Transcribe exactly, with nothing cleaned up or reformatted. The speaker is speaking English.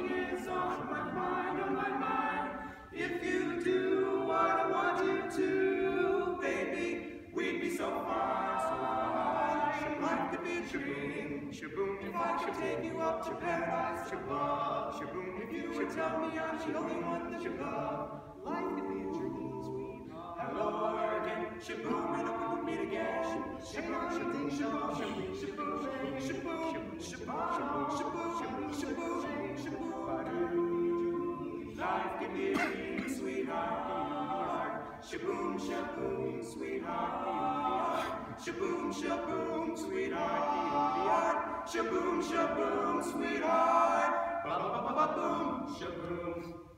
Something is on my mind, on my mind. If you do what I want you to, baby, we'd be so far, so far. Life could be a dream. Shaboom, if I could take you up to paradise above. Shaboom, if you would tell me I'm the only one that you love. Life could be a dream, sweetheart. Hello again. Shaboom, and up we'll meet again. Shaboom, shaboom, shaboom, shaboom, shaboom, shaboom, shaboom, shaboom, shaboom, shaboom. Life can be a dream, sweetheart. Shaboom, shaboom, sweetheart. Shaboom, shaboom, sweetheart. Shaboom, shaboom, sweetheart. Ba ba ba ba boom, shaboom.